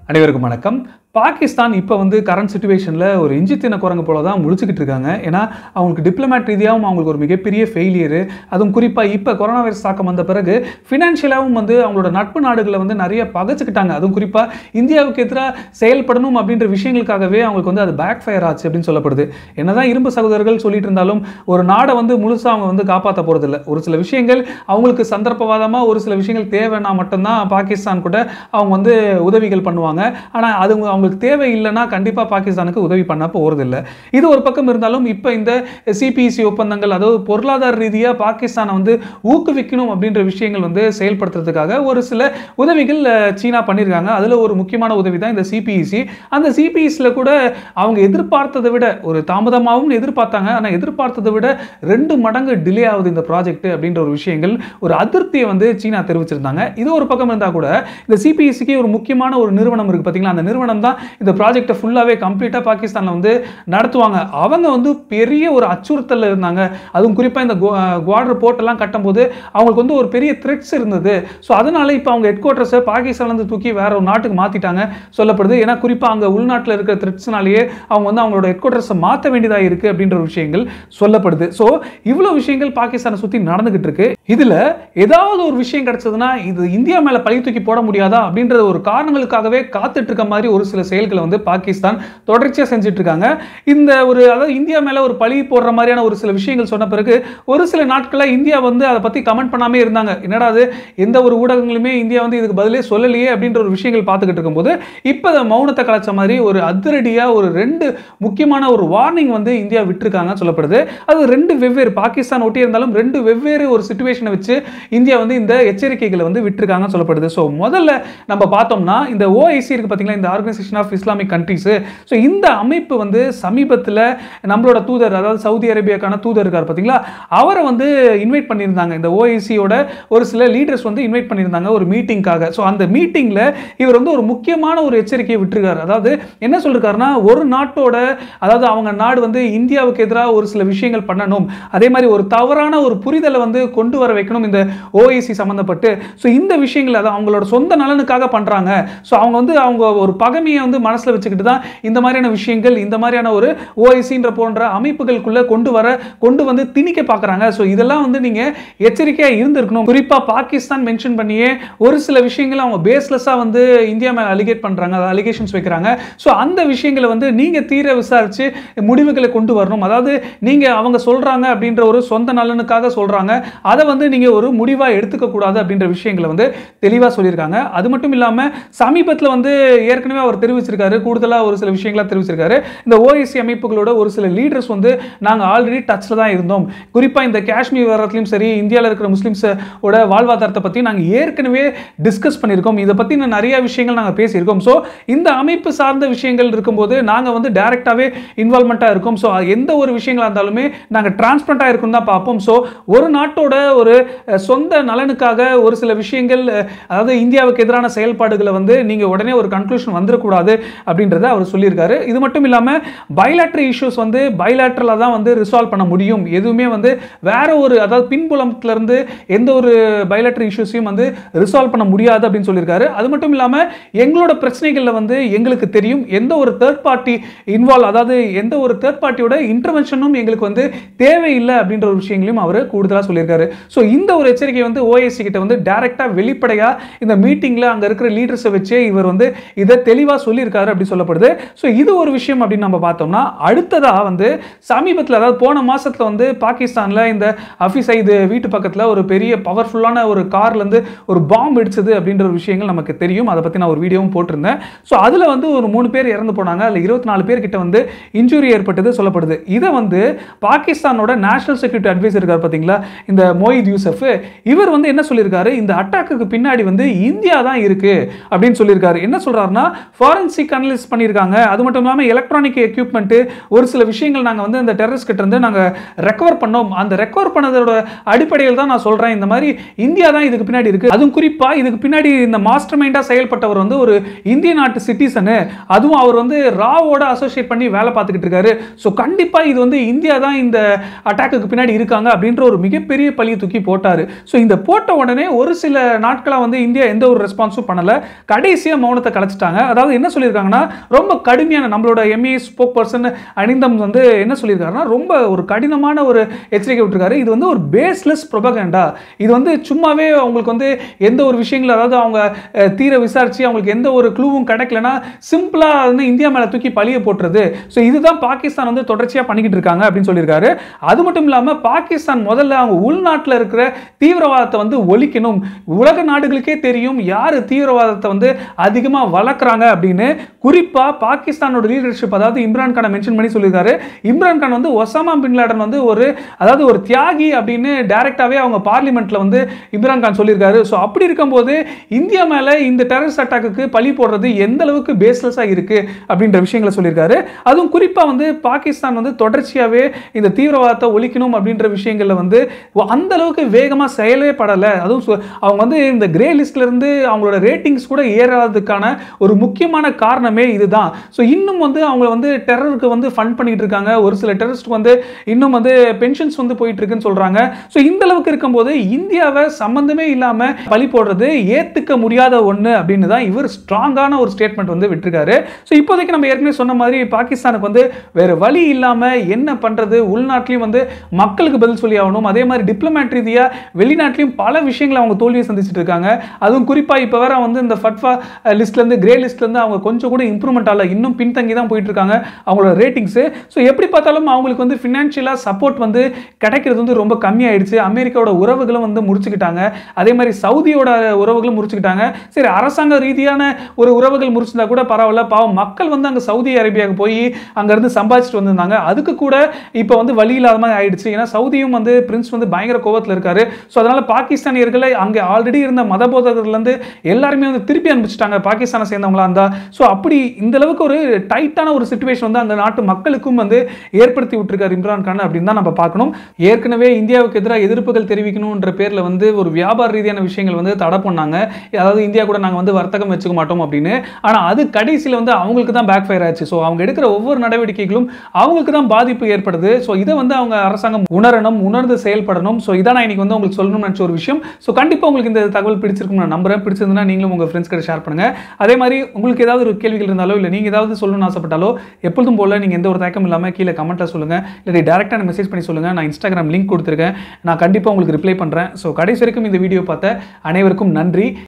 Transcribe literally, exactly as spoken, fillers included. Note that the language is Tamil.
அனைவருக்கும் வணக்கம். பாகிஸ்தான் இப்போ வந்து கரண்ட் சிச்சுவேஷனில் ஒரு இஞ்சி தின குரங்கு போல தான் முழிச்சுக்கிட்டு இருக்காங்க. ஏன்னா அவங்களுக்கு டிப்ளமேட் ரீதியாகவும் அவங்களுக்கு ஒரு மிகப்பெரிய ஃபெயிலியரு. அதுவும் குறிப்பாக இப்போ கொரோனா வைரஸ் தாக்கம் வந்த பிறகு ஃபினான்ஷியலாகவும் வந்து அவங்களோட நட்பு நாடுகளை வந்து நிறைய பகைச்சிக்கிட்டாங்க. அதுவும் குறிப்பாக இந்தியாவுக்கு எதிராக செயல்படணும் அப்படின்ற விஷயங்களுக்காகவே அவங்களுக்கு வந்து அது பேக் ஃபயர் ஆச்சு அப்படின்னு சொல்லப்படுது. என்னதான் இரும்பு சகோதரர்கள் சொல்லிட்டு இருந்தாலும் ஒரு நாடை வந்து முழுசாக அவங்க வந்து காப்பாற்ற போகிறதில்ல. ஒரு சில விஷயங்கள் அவங்களுக்கு சந்தர்ப்பவாதமாக ஒரு சில விஷயங்கள் தேவைன்னா மட்டும்தான் பாகிஸ்தான் கூட அவங்க வந்து உதவிகள் பண்ணுவாங்க. ஆனால் அது அவங்க தேவை இல்லைன்னா கண்டிப்பாக பாகிஸ்தானுக்கு உதவி பண்ண போறதில்லை. இது ஒரு பக்கம் இருந்தாலும் இப்போ இந்த சிபிஇசி ஒப்பந்தங்கள், அதாவது பொருளாதார ரீதியாக பாகிஸ்தானை வந்து ஊக்குவிக்கணும் அப்படின்ற விஷயங்கள் வந்து செயல்படுத்துறதுக்காக ஒரு சில உதவிகள் சீனா பண்ணியிருக்காங்க. அதில் ஒரு முக்கியமான உதவி தான் இந்த சிபிஇசி. அந்த சிபிஇசியில் கூட அவங்க எதிர்பார்த்ததை விட ஒரு தாமதமாகவும் எதிர்பார்த்தாங்க. ஆனால் எதிர்பார்த்ததை விட ரெண்டு மடங்கு டிலே ஆகுது இந்த ப்ராஜெக்ட் அப்படின்ற ஒரு விஷயங்கள் ஒரு அதிருப்தியை வந்து சீனா தெரிவிச்சிருந்தாங்க. இது ஒரு பக்கம் இருந்தால் கூட இந்த சிபிஇசிக்கு ஒரு முக்கியமான ஒரு நிறுவனம் இருக்கு பார்த்தீங்களா, அந்த நிறுவனம் தான் இந்த ப்ராஜெக்டை ஃபுல்லாவே கம்ப்ளீட்டா பாகிஸ்தான்ல வந்து நடத்துவாங்க. அவங்க வந்து பெரிய ஒரு அச்சுறுத்தல்ல இருந்தாங்க. அதுவும் குறிப்பா இந்த குவாடர் போர்ட் எல்லாம் கட்டும்போது அவங்களுக்கு வந்து ஒரு பெரிய த்ரெட்ஸ் இருந்தது. ஸோ அதனால இப்போ அவங்க ஹெட் குவார்ட்டர்ஸை பாகிஸ்தான்ல இருந்து தூக்கி வேற ஒரு நாட்டுக்கு மாத்திட்டாங்க சொல்லப்படுது. ஏன்னா குறிப்பா அங்க உள்நாட்டில் இருக்கிற த்ரெட்ஸ்னாலேயே அவங்க வந்து அவங்களோட ஹெட் குவார்ட்டர்ஸை மாற்ற வேண்டியதாக இருக்கு அப்படின்ற ஒரு விஷயங்கள் சொல்லப்படுது. ஸோ இவ்வளவு விஷயங்கள் பாகிஸ்தானை சுத்தி நடந்துகிட்டு இருக்கு. இதுல ஏதாவது ஒரு விஷயம் கிடைச்சதுன்னா இது இந்தியா மேல பழி தூக்கி போட முடியாதா அப்படின்ற ஒரு காரணங்களுக்காகவே காத்துட்டு இருக்க மாதிரி ஒரு சில செயல்களை வந்து பாகிஸ்தான் தொடர்ச்சியாக செஞ்சுட்டு இருக்காங்க. இந்த ஒரு அதாவது இந்தியா மேல ஒரு பழி போடுற மாதிரியான ஒரு சில விஷயங்கள் சொன்ன பிறகு ஒரு சில நாட்களில் இந்தியா வந்து அதை பத்தி கமெண்ட் பண்ணாமே இருந்தாங்க. என்னடா அது, எந்த ஒரு ஊடகங்களுமே இந்தியா வந்து இதுக்கு பதிலே சொல்லலையே அப்படின்ற ஒரு விஷயங்கள் பார்த்துக்கிட்டு இருக்கும்போது இப்போ மௌனத்தை கலைச்ச மாதிரி ஒரு அதிரடியா ஒரு ரெண்டு முக்கியமான ஒரு வார்னிங் வந்து இந்தியா விட்டுருக்காங்க சொல்லப்படுது. அது ரெண்டு வெவ்வேறு பாகிஸ்தான் ஒட்டி இருந்தாலும் ரெண்டு வெவ்வேறு ஒரு சிச்சுவேஷனை வச்சு இந்தியா வந்து இந்த எச்சரிக்கைகளை வந்து விட்டுருக்காங்க சொல்லப்படுது. ஸோ முதல்ல நம்ம பார்த்தோம்னா இந்த ஓஐசி இருக்கு பார்த்தீங்களா, இந்த organisation of Islamic countries. So இந்த அமைப்பு வந்து சமீபத்தில் நம்மளோட தூதர், அதாவது சவுதி அரேபியாக்கான தூதர் இருக்கார் பார்த்தீங்களா, அவரை வந்து இன்வைட் பண்ணியிருந்தாங்க. இந்த ஓஐசியோட ஒரு சில லீடர்ஸ் வந்து இன்வைட் பண்ணியிருந்தாங்க ஒரு மீட்டிங்காக. ஸோ அந்த மீட்டிங்கில் இவர் வந்து ஒரு முக்கியமான ஒரு எச்சரிக்கையை விட்டுருக்காரு. அதாவது என்ன சொல்லிருக்காருன்னா, ஒரு நாட்டோட அதாவது அவங்க நாடு வந்து இந்தியாவுக்கு எதிராக ஒரு சில விஷயங்கள் பண்ணணும், அதே மாதிரி ஒரு தவறான ஒரு புரிதலை வந்து கொண்டு வர வைக்கணும் இந்த ஓஐசி சம்பந்தப்பட்டு. ஸோ இந்த விஷயங்கள் அதை அவங்களோட சொந்த நலனுக்காக பண்றாங்க. ஸோ அவங்க வந்து அவங்க ஒரு பகமையை வந்து மனசுல வச்சுக்கிட்டு தான் இந்த மாதிரியான விஷயங்கள், இந்த மாதிரியான ஒரு ஓஐசின்ற போன்ற அமைப்புகளுக்குள்ள கொண்டு வர கொண்டு வந்து திணிக்க பார்க்கறாங்க. ஸோ இதெல்லாம் வந்து நீங்க எச்சரிக்கையா இருந்திருக்கணும். குறிப்பா பாகிஸ்தான் மென்ஷன் பண்ணியே ஒரு சில விஷயங்கள் அவங்க பேஸ்லெஸ்ஸா வந்து இந்தியா மேல அலிகேட் பண்றாங்க, அலிகேஷன்ஸ் வைக்கிறாங்க. ஸோ அந்த விஷயங்களை வந்து நீங்க தீர விசாரிச்சு முடிவுகளை கொண்டு வரணும். அதாவது நீங்க அவங்க சொல்றாங்க அப்படின்ற ஒரு சொந்த நலனுக்காக சொல்றாங்க, அதை வந்து நீங்க ஒரு முடிவா எடுத்துக்க கூடாது அப்படின்ற விஷயங்களை வந்து தெளிவா சொல்லியிருக்காங்க. அது மட்டும் இல்லாம சமீபத்தில் வந்து ஏற்கனவே அவர் தெரிவிச்சிருக்காரு, கூடுதலா ஒரு சில விஷயங்களா தெரிவிச்சிருக்காரு. இந்த ஓஐசி அமைப்புகளோட ஒரு சில லீடர்ஸ் வந்து நாங்க ஆல்ரெடி டச்ல தான் இருந்தோம். குறிப்பா இந்த காஷ்மீர் வரத்திலும் சரி, இந்தியாவில் இருக்கிற முஸ்லிம்ஸோட வாழ்வாதாரத்தை பத்தி நாங்க ஏற்கனவே டிஸ்கஸ் பண்ணியிருக்கோம். இதை பத்தி நிறைய விஷயங்கள் நாங்க பேசியிருக்கோம். ஸோ இந்த அமைப்பு சார்ந்த விஷயங்கள் இருக்கும்போது நாங்க வந்து டைரக்டாவே இன்வால்மெண்டா இருக்கும். ஸோ எந்த ஒரு விஷயங்களா இருந்தாலுமே நாங்க டிரான்ஸ்பரண்டா இருக்கும் தான் பார்ப்போம். ஸோ ஒரு நாட்டோட ஒரு சொந்த நலனுக்காக ஒரு சில விஷயங்கள், அதாவது இந்தியாவுக்கு எதிரான செயல்பாடுகளை வந்து நீங்க உடனே ஒரு கன்க்ளூஷன் வந்துடக்கூடாது அப்படின்றத அவர் சொல்லியிருக்காரு. இது மட்டும் இல்லாம பைலேட்டரல் இஷ்யூஸ் வந்து பைலேட்டரலா தான் வந்து ரிசால்வ் பண்ண முடியும். எதுவுமே வந்து வேற ஒரு அதாவது பின்புலத்துல இருந்து எந்த ஒரு பைலேட்டரல் இஷ்யூஸையும் வந்து ரிசால்வ் பண்ண முடியாது அப்படின்னு சொல்லியிருக்காரு. அது மட்டும் இல்லாம எங்களோட பிரச்சனைகள்ல வந்து எங்களுக்கு தெரியும், எந்த ஒரு தேர்ட் பார்ட்டி இன்வால்வ், அதாவது எந்த ஒரு தேர்ட் பார்ட்டியோட இன்டர்வென்ஷனும் எங்களுக்கு வந்து தேவையில்லை அப்படின்ற ஒரு விஷயங்களையும் அவர் கூடுதலா சொல்லியிருக்காரு. ஸோ இந்த ஒரு எச்சரிக்கை வந்து ஓஐசி கிட்ட வந்து டைரக்டா வெளிப்படையா இந்த மீட்டிங்ல அங்க இருக்கிற லீடர்ஸை வச்சு இவர் வந்து இதை தெளிவா சொல்லியிருக்காரு அப்படி சொல்லப்படுது. ஸோ இது ஒரு விஷயம் அப்படின்னு நம்ம பார்த்தோம்னா, அடுத்ததா வந்து சமீபத்தில் அதாவது போன மாசத்துல வந்து பாகிஸ்தான்ல இந்த ஹஃபீஸ் வீட்டு பக்கத்துல ஒரு பெரிய பவர்ஃபுல்லான ஒரு கார்ல இருந்து ஒரு பாம்பு வெடிச்சது அப்படின்ற ஒரு விஷயங்கள் நமக்கு தெரியும். அதை பத்தி நான் ஒரு வீடியோவும் போட்டிருந்தேன். ஸோ அதுல வந்து ஒரு மூணு பேர் இறந்து போனாங்க, அதுல இருபத்தி நாலு பேர் கிட்ட வந்து இன்ஜுரி ஏற்பட்டது சொல்லப்படுது. இதை வந்து பாகிஸ்தானோட நேஷனல் செக்யூரிட்டி அட்வைசர் இருக்கார் பாத்தீங்களா, இந்த மொய்த் யூசப், இவர் வந்து என்ன சொல்லியிருக்காரு, இந்த அட்டாக்கு பின்னாடி வந்து இந்தியா தான் இருக்கு அப்படின்னு சொல்லியிருக்காரு. என்ன சொல்றாருன்னா, ஃபாரன்சிக் அனலிசிஸ் பண்ணியிருக்காங்க, அது மட்டும் இல்லாமல் எலக்ட்ரானிக் எக்யூப்மெண்ட் ஒரு சில விஷயங்கள் நாங்கள் வந்து இந்த டெரரிஸ்ட் கிட்ட இருந்து நாங்கள் ரெக்கவர் பண்ணோம். அந்த ரெக்கவர் பண்ணதோட அடிப்படையில் தான் நான் சொல்றேன், இந்த மாதிரி இந்தியா தான் இதுக்கு பின்னாடி இருக்கு. அதுவும் குறிப்பா இதுக்கு பின்னாடி இந்த மாஸ்டர் மைண்டா செயல்பட்டவர் வந்து ஒரு இந்திய நாட்டு சிட்டிசனு, அதுவும் அவர் வந்து ராவோட அசோசியேட் பண்ணி வேலை பார்த்துக்கிட்டு இருக்காரு. ஸோ கண்டிப்பா இது வந்து இந்தியா தான் இந்த அட்டாக்கு பின்னாடி இருக்காங்க அப்படின்ற ஒரு மிகப்பெரிய பழியை தூக்கி போட்டாரு. ஸோ இந்த போட்ட உடனே ஒரு சில நாட்களாக வந்து இந்தியா எந்த ஒரு ரெஸ்பான்ஸும் பண்ணல. கடைசியாக மௌனத்தை கலைச்சிட்டாங்க. அதாவது என்ன சொல்லியிருக்காங்கன்னா, ரொம்ப கடுமையான நம்மளோட எம்ஏ ஸ்போக் பர்சன் அனிந்தம் வந்து என்ன சொல்லியிருக்காருன்னா, ரொம்ப ஒரு கடினமான ஒரு எச்சரிக்கை விட்டுருக்காரு. இது வந்து ஒரு பேஸ்லெஸ் ப்ரொபகண்டா. இது வந்து சும்மாவே அவங்களுக்கு வந்து எந்த ஒரு விஷயங்கள், அதாவது அவங்க தீர விசாரிச்சு அவங்களுக்கு எந்த ஒரு க்ளூவும் கிடைக்கலனா சிம்பிளா வந்து இந்தியா மேல தூக்கி பழிய போட்டுறது. ஸோ இதுதான் பாகிஸ்தான் வந்து தொடர்ச்சியா பண்ணிக்கிட்டு இருக்காங்க அப்படின்னு சொல்லியிருக்காரு. அது மட்டும் இல்லாம பாகிஸ்தான் முதல்ல அவங்க உள்நாட்டில் இருக்கிற தீவிரவாதத்தை வந்து ஒழிக்கணும். உலக நாடுகளுக்கே தெரியும் யார் தீவிரவாதத்தை வந்து அதிகமாக வளர்க்குறாங்க அப்படின்னு. குறிப்பா பாகிஸ்தானோட லீடர்ஷிப், அதாவது இம்ரான் கானை மென்ஷன் பண்ணி சொல்லியிருக்காரு. இம்ரான் கான் வந்து ஒசாமா பின் லாடன் வந்து ஒரு அதாவது ஒரு தியாகி அப்படின்னு டைரக்டாவே அவங்க பார்லிமெண்ட்ல வந்து இம்ரான் கான் சொல்லியிருக்காரு. ஸோ அப்படி இருக்கும்போது இந்தியா மேல இந்த டெரரிஸ்ட் அட்டாக்கு பழி போடுறது எந்த அளவுக்கு பேஸ்லெஸ்ஸா இருக்கு அப்படின்ற விஷயங்களை சொல்லியிருக்காரு. அதுவும் குறிப்பா வந்து பாகிஸ்தான் வந்து தொடர்ச்சியாவே இந்த தீவிரவாதத்தை ஒழிக்கணும் அப்படின்ற விஷயங்கள்ல வந்து அந்த அளவுக்கு வேகமா செயலே படலை. அதுவும் அவங்க வந்து இந்த கிரே லிஸ்ட்ல இருந்து அவங்களோட ரேட்டிங்ஸ் கூட ஏறாததுக்கான ஒரு முக்கியமான காரணமே இதுதான். ஸோ இன்னும் வந்து அவங்க வந்து டெரருக்கு வந்து ஃபண்ட் பண்ணிட்டு இருக்காங்க. ஒரு சில டெரரிஸ்ட் வந்து இன்னும் வந்து பென்ஷன்ஸ் வந்து போயிட்டு இருக்குன்னு சொல்றாங்க. ஸோ இந்த அளவுக்கு இருக்கும்போது இந்தியாவை சம்பந்தமே இல்லாம பழி போடுறது ஏத்துக்க முடியாத ஒண்ணு அப்படின்னு தான் இவர் ஸ்ட்ராங்கான ஒரு ஸ்டேட்மெண்ட் வந்து விட்டுருக்காரு. ஸோ இப்போதைக்கு நம்ம ஏற்கனவே சொன்ன மாதிரி பாகிஸ்தானுக்கு வந்து வேற வழி இல்லாம என்ன பண்றது, உள்நாட்டிலையும் வந்து மக்களுக்கு பதில் சொல்லி ஆகணும். அதே மாதிரி டிப்ளமேட் ரீதியா வெளிநாட்டிலையும் பல விஷயங்களை அவங்க தோல்வியை சந்திச்சுட்டு இருக்காங்க. அதுவும் குறிப்பா இப்ப வேற வந்து இந்த ஃபட்வா லிஸ்ட்ல இருந்து கிரே லிஸ்ட்ல இருந்து அவங்க கொஞ்சம் கூட இம்ப்ரூவ்மெண்ட் ஆகல, இன்னும் பின்தங்கி தான் போயிட்டு இருக்காங்க அவங்களோட ரேட்டிங்ஸ். ஸோ எப்படி பார்த்தாலும் அவங்களுக்கு வந்து ஃபினான்ஷியலா சப்போர்ட் வந்து கிடைக்கிறது வந்து ரொம்ப கம்மியாயிடுச்சு. அமெரிக்காவோட உறவுகளும் வந்து முடிச்சுக்கிட்டாங்க. அதே மாதிரி சவுதியோட உறவுகளும் முடிச்சுக்கிட்டாங்க. சரி, அரசாங்க ரீதியான ஒரு உறவுகள் முடிச்சிருந்தா கூட பரவாயில்ல, பாவம் மக்கள் வந்து அங்க சவுதி அரேபியாவுக்கு போய் அங்க இருந்து சம்பாதிச்சுட்டு வந்திருந்தாங்க. அதுக்கு கூட இப்போ வந்து வழி இல்லாத மாதிரி ஆயிடுச்சு. ஏன்னா சவுதியும் வந்து பிரின்ஸ் வந்து பயங்கர கோபத்தில் இருக்காரு. ஸோ அதனால பாகிஸ்தானியர்களை அங்கே ஆல்ரெடி இருந்த மத போதகர்லேருந்து எல்லாருமே வந்து திருப்பி அனுப்பிச்சிட்டாங்க பாகிஸ்தானை சேர்ந்தவங்களா இருந்தா. ஸோ அப்படி இந்த அளவுக்கு ஒரு டைட்டான ஒரு சிச்சுவேஷன் வந்து அந்த நாட்டு மக்களுக்கும் வந்து ஏற்படுத்தி விட்டுருக்காரு இம்ரான் கான் அப்படின்னு தான் நம்ம பார்க்கணும். ஏற்கனவே இந்தியாவுக்கு எதிராக எதிர்ப்புகள் தெரிவிக்கணும்ன்ற பேர்ல வந்து ஒரு வியாபார ரீதியான விஷயங்கள் வந்து தடை பண்ணாங்க. அதாவது இந்தியா கூட நாங்கள் வந்து வர்த்தகம் வச்சுக்க மாட்டோம் அப்படின்னு. ஆனால் அது கடைசியில் வந்து அவங்களுக்கு தான் பேக் ஃபயர் ஆச்சு. ஸோ அவங்க எடுக்கிற ஒவ்வொரு நடவடிக்கைகளும் அவங்களுக்கு தான் பாதிப்பு ஏற்படுது. ஸோ இதை வந்து அவங்க அரசாங்கம் உணரணும், உணர்ந்து செயல்படணும். ஸோ இதான் நான் இன்னைக்கு வந்து உங்களுக்கு சொல்லணும்னு நினச்ச ஒரு விஷயம். ஸோ கண்டிப்பாக உங்களுக்கு இந்த தகவல் பிடிச்சிருக்கும் நான் நம்புறேன். பிடிச்சிருந்தா நீங்களும் உங்கள் ஃப்ரெண்ட்ஸ் கிட்ட ஷேர் பண்ணுங்க. அதே மாதிரி உங்களுக்கு ஏதாவது ஒரு கேள்விகள் இருந்தாலோ இல்லை நீங்கள் ஏதாவது சொல்லணும்னு ஆசைப்பட்டாலோ எப்பொழுதும் போல நீங்கள் எந்த ஒரு தயக்கம் இல்லாமல் கீழே கமெண்ட்டில் சொல்லுங்கள், இல்லை டேரெக்டாக மெசேஜ் பண்ணி சொல்லுங்கள். நான் இன்ஸ்டாகிராம் லிங்க் கொடுத்துருக்கேன், நான் கண்டிப்பாக உங்களுக்கு ரிப்ளை பண்ணுறேன். ஸோ கடைசி வரைக்கும் இந்த வீடியோ பார்த்த அனைவருக்கும் நன்றி.